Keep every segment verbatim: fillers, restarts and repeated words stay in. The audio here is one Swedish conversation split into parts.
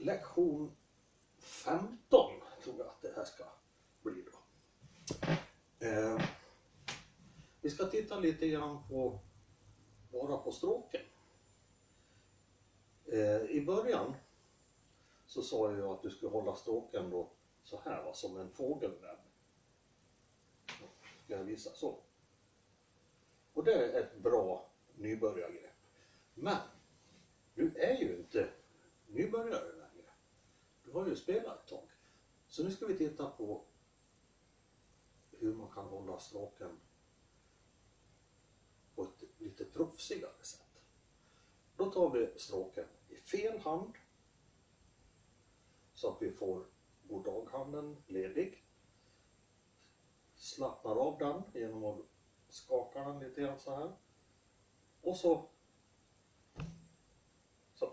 lektion femton tror jag att det här ska bli då. Eh, vi ska titta lite grann på bara på stråken. Eh, I början så sa jag att du skulle hålla stråken då så här, va, som en fågelnäbb. Ska jag visa så. Och det är ett bra nybörjargrepp. Men du är ju inte nybörjare längre. Du har ju spelat ett tag. Så nu ska vi titta på hur man kan hålla stråken på ett lite proffsigare sätt. Då tar vi stråken i fel hand så att vi får goddaghanden ledig. Slappnar av den genom att skaka den lite grann så här. Och så så.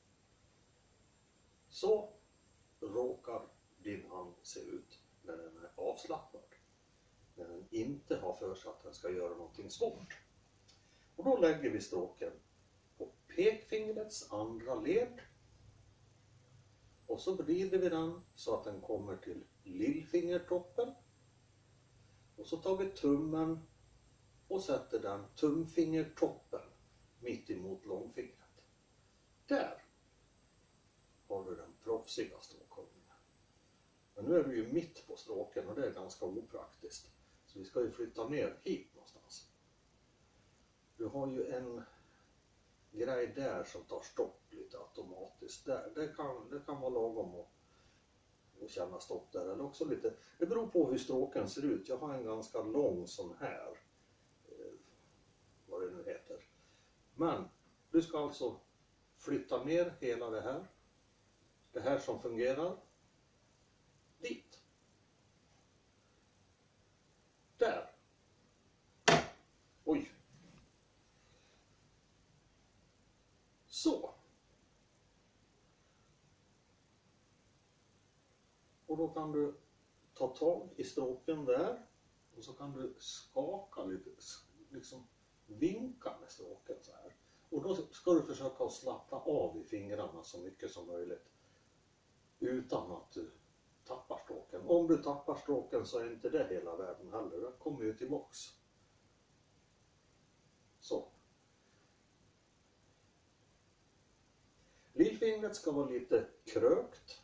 Så råkar din hand se ut när den är avslappnad. När den inte har för sig att den ska göra någonting svårt. Och då lägger vi stråken på pekfingrets andra led. Och så vrider vi den så att den kommer till lillfingertoppen. Och så tar vi tummen och sätter den tumfingertoppen mitt emot långfingret. Där har du den proffsiga stråkhållningen. Men nu är du ju mitt på stråken och det är ganska opraktiskt. Så vi ska ju flytta ner hit någonstans. Du har ju en grej där som tar stopp lite automatiskt. Där. Det, kan, det kan vara lagom att, att känna stopp där. Eller också lite, det beror på hur stråken ser ut. Jag har en ganska lång sån här. Eh, vad det nu heter. Men du ska alltså flytta ner hela det här. Det här som fungerar. Dit. Där. Oj. Så. Och då kan du ta tag i stråken där. Och så kan du skaka lite, liksom vinka med stråken så här. Och då ska du försöka att slappna av i fingrarna så mycket som möjligt. Utan att du tappar stråken. Om du tappar stråken så är inte det hela världen heller. Den kommer ju tillbaks. Så. Lillfingret ska vara lite krökt.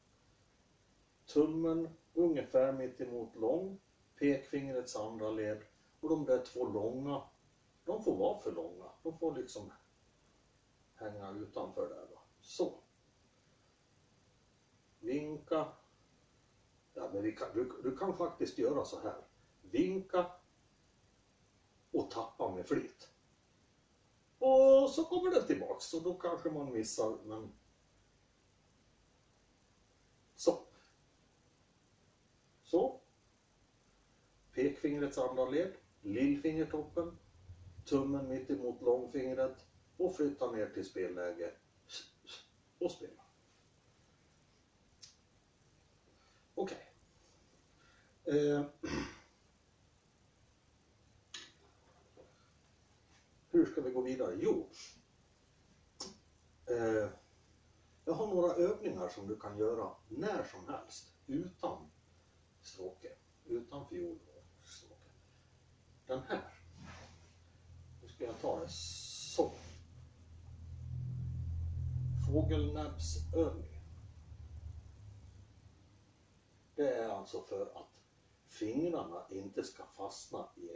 Tummen ungefär mitt emot lång. Pekfingrets andra led. Och de där två långa, de får vara för långa. De får liksom hänga utanför där då. Så. Vinka. Ja, men vi kan, du, du kan faktiskt göra så här. Vinka. Och tappa med flit. Och så kommer det tillbaks. Så då kanske man missar. Men... Så. Så. Pekfingrets andra led. Lillfingertoppen. Tummen mitt emot långfingret. Och flytta ner till spelläge. Och spela. Okej. Okay. Eh. Hur ska vi gå vidare? Jo. Eh. Jag har några övningar som du kan göra när som helst. Utan stråke. Utan fiol och stråke. Den här. Nu ska jag ta det så. Fågelnäbbsövning. Det är alltså för att fingrarna inte ska fastna i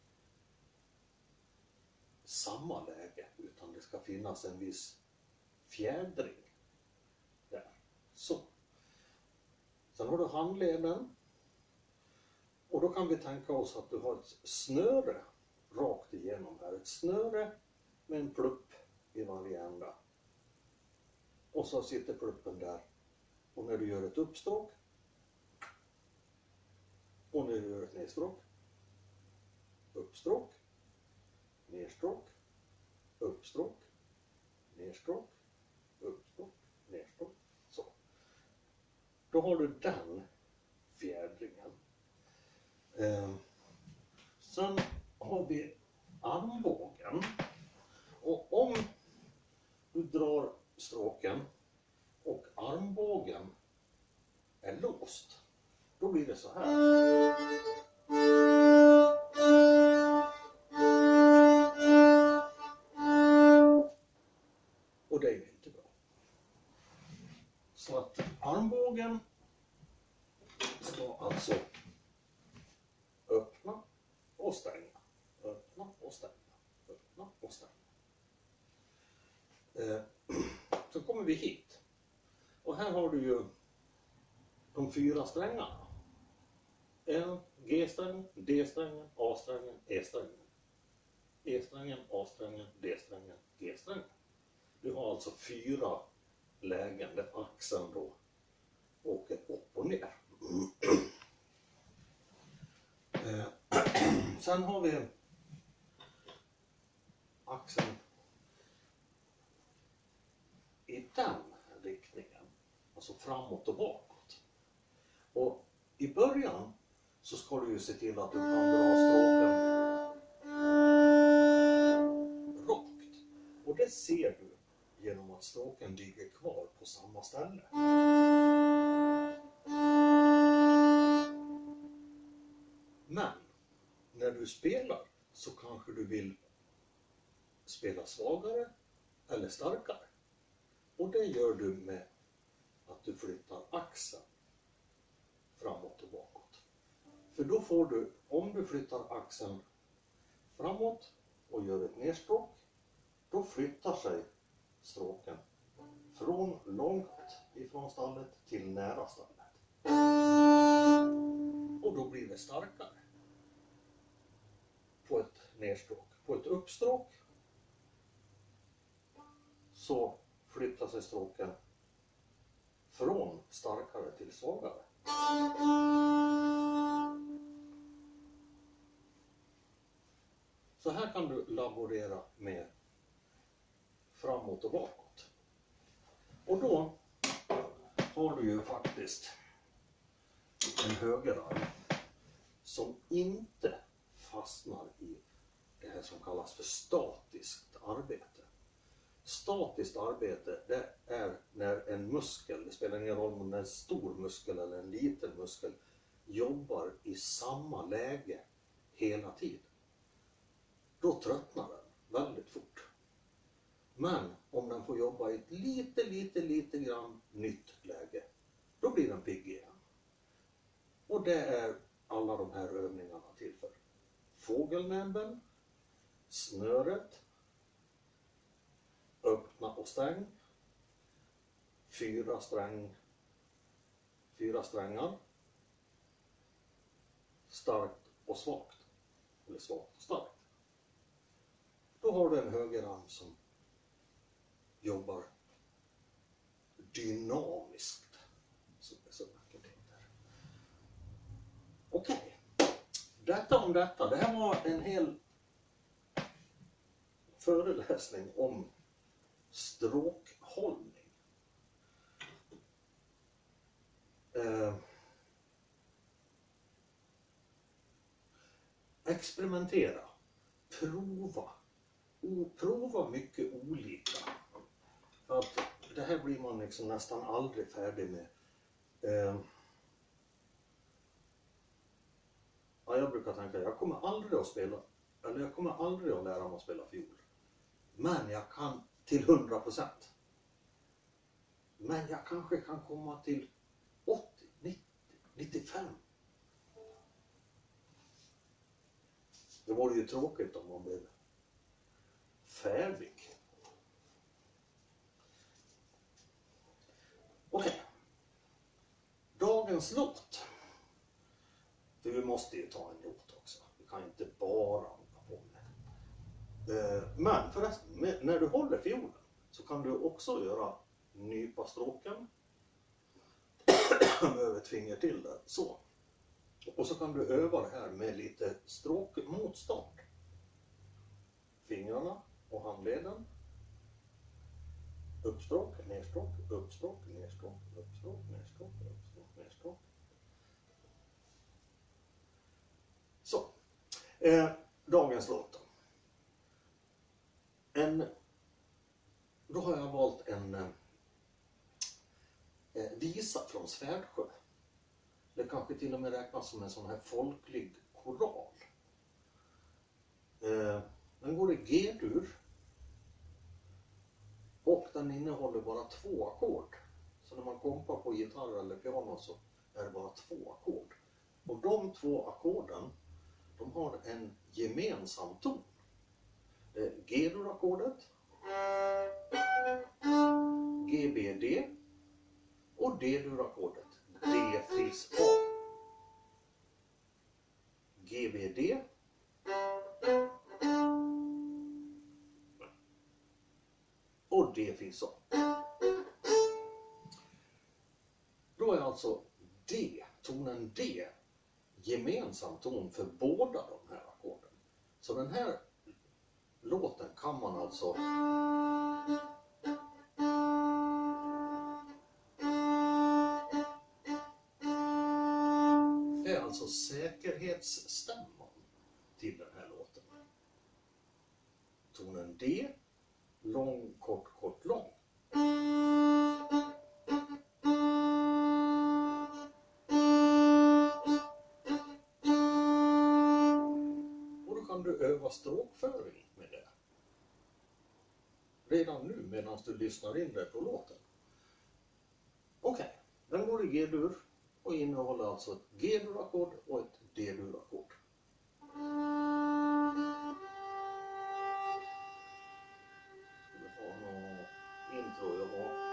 samma läge utan det ska finnas en viss fjädring där. Så. Sen har du handleden och då kan vi tänka oss att du har ett snöre rakt igenom här. Ett snöre med en plupp i varje ända. Och så sitter pluppen där. Och när du gör ett uppstråk och när du gör ett nedstråk, uppstråk, nedstråk, uppstråk, nedstråk, uppstråk, nedstråk. Så. Då har du den fjädringen. Eh, sen har vi armbågen. Och om du drar stråken och armbågen det så här. Och det är ju inte bra. Så att armbågen ska alltså öppna och stänga. Öppna och stänga. Öppna och stänga. Eh, så kommer vi hit. Och här har du ju de fyra strängarna. En G-sträng, D-strängen, A-strängen, E-strängen. E-strängen, A-strängen, D-strängen, G-strängen. Du har alltså fyra lägen där axeln då åker upp och ner. Eh, Sen har vi axeln i den riktningen, alltså framåt och bakåt. Och i början så ska du ju se till att du kan dra stråken rakt. Och det ser du genom att stråken ligger kvar på samma ställe. Men när du spelar så kanske du vill spela svagare eller starkare. Och det gör du med att du flyttar axeln framåt och bakåt. För då får du, om du flyttar axeln framåt och gör ett nedstråk, då flyttar sig stråken från långt ifrån stallet till nära stallet. Och då blir det starkare på ett nedstråk. På ett uppstråk så flyttar sig stråken från starkare till svagare. Så här kan du laborera med framåt och bakåt. Och då har du ju faktiskt en högerarm som inte fastnar i det här som kallas för statiskt arbete. Statiskt arbete, det är när en muskel, det spelar ingen roll om det är en stor muskel eller en liten muskel, jobbar i samma läge hela tiden. Då tröttnar den väldigt fort. Men om den får jobba i ett lite, lite, lite grann nytt läge, då blir den pigg igen. Och det är alla de här övningarna till för. Fågelnäbben, snöret, öppna och stäng, fyra sträng, fyra strängar, starkt och svagt, eller svagt och starkt. Då har du en högerarm som jobbar dynamiskt, som det så vackert heter. Okej, detta om detta. Det här var en hel föreläsning om stråkhållning. Eh, experimentera, prova, o, prova mycket olika. För att det här blir man liksom nästan aldrig färdig med. Eh, ja, jag brukar tänka, jag kommer aldrig att spela, eller jag kommer aldrig att lära mig att spela fiol. Men jag kan till hundra procent. Men jag kanske kan komma till åttio, nittio, nittiofem. Det vore ju tråkigt om man blev färdig. Okej. Okay. Dagens låt. För vi måste ju ta en låt också. Vi kan inte bara hålla på med. Men förresten, när du håller fiolen så kan du också göra nypa stråken över ett finger till där, så. Och så kan du öva det här med lite stråkmotstånd. Fingrarna och handleden. Uppstråk, nedstråk, uppstråk, nedstråk, uppstråk, nedstråk, uppstråk, nedstråk. Så. Eh, dagens låt. En, då har jag valt en eh, visa från Svärdsjö. Det kanske till och med räknas som en sån här folklig koral. Eh, den går i G-dur. Och den innehåller bara två ackord. Så när man kompar på gitarr eller piano så är det bara två ackord. Och de två ackorden, de har en gemensam ton. G-dur-ackordet, G B D och D-dur-ackordet, D-fis-A. G B D och D-fis-A. Då är alltså D, tonen D, gemensam ton för båda de här ackorden. Så den här låten kan man alltså det är alltså säkerhetsstämman till den här låten. Tonen D, lång, kort, kort, lång. Och då kan du öva stråkföring med det. Redan nu medan du lyssnar in det på låten. Okej, okay. Den går i G-dur och innehåller alltså ett G-dur-ackord och ett D-dur-ackord. Ska vi ha något intro jag har.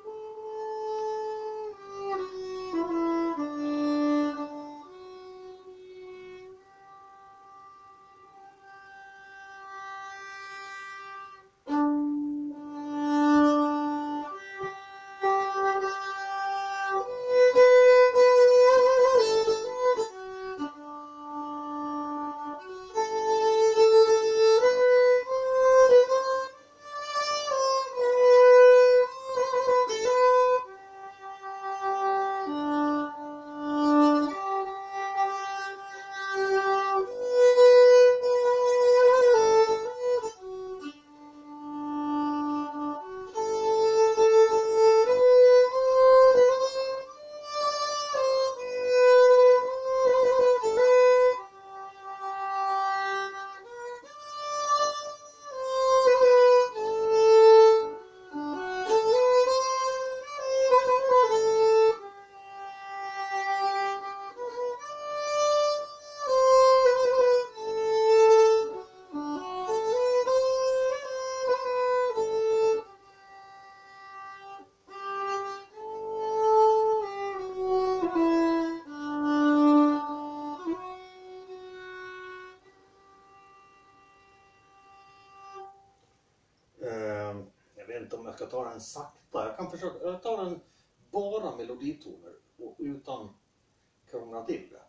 Om jag ska ta den sakta. Jag kan försöka jag tar den bara meloditoner och utan krångla till det.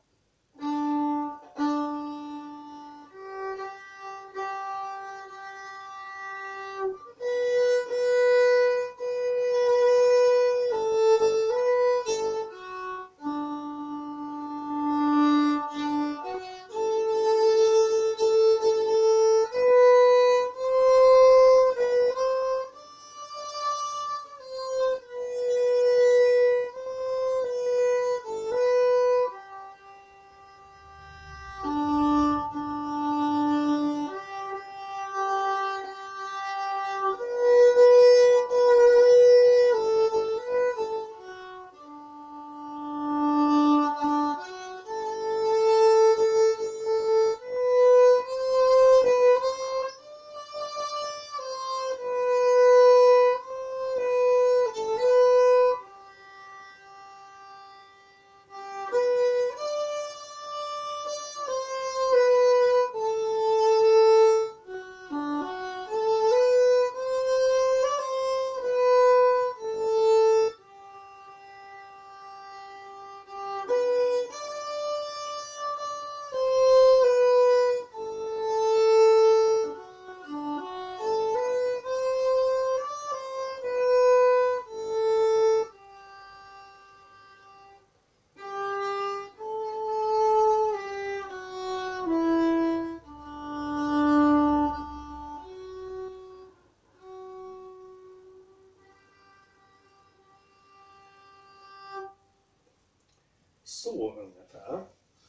så ungefär.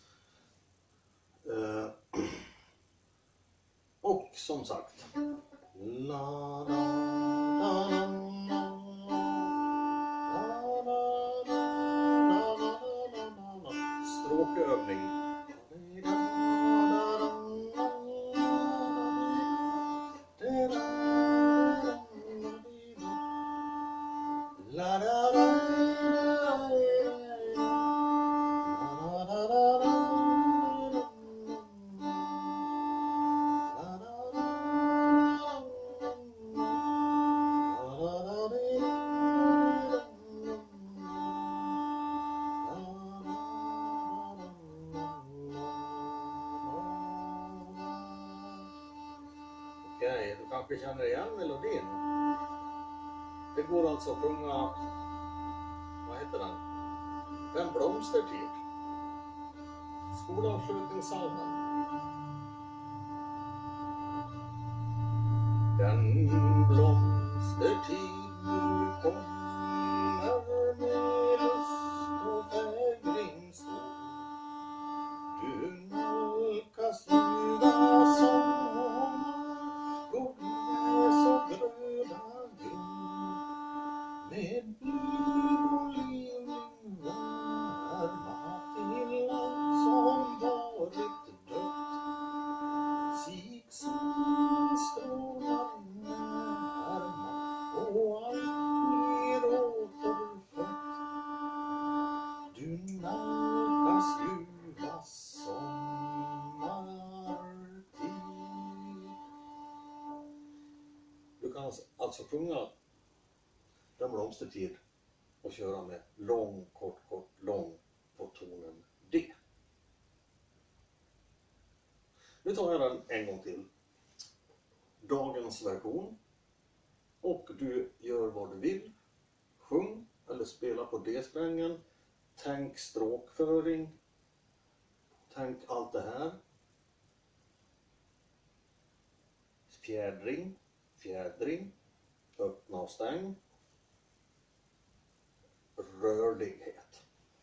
Eh, och som sagt. La, la, la, la, la, la, la, la, la. Stråkövning. Okej, du kanske känner igen melodin. Det går alltså att sjunga, vad heter den? Den blomstertid. Skolavslutningssalmen. Den blomstertid nu kommer med lust och fägring stor. Du nalkas ljuva sommar, går gräs och gröda gror. Med bliv och levling värma till allt som varit dött. Sig solen strålar närma och allt blir återfött. Du nalkas ljuva sommartid. Du kan alltså sjunga Den blomstertid och köra med lång, kort, kort, lång på tonen D. Nu tar jag den en gång till. Dagens version. Och du gör vad du vill. Sjung eller spela på D-strängen. Tänk stråkföring. Tänk allt det här. Fjädring, fjädring. Öppna och stäng. Rörlighet.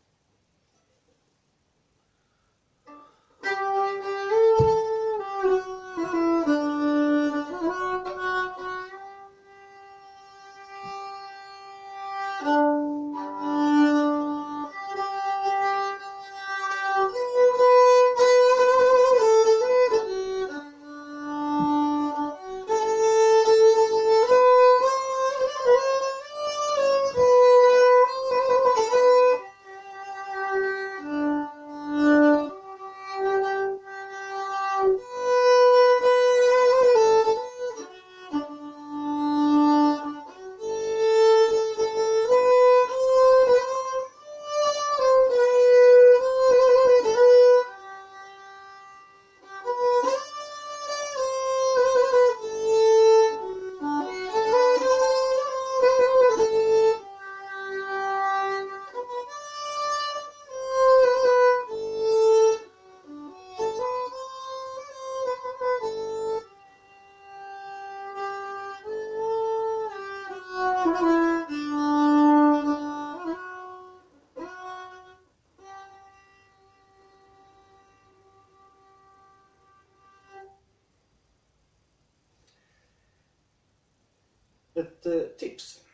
Ett eh, tips.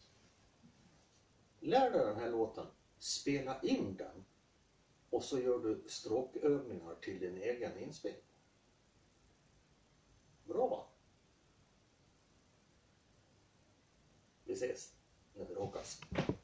Lär dig den här låten. Spela in den. Och så gör du stråkövningar till din egen inspelning. Bra va? Vi ses när vi råkas.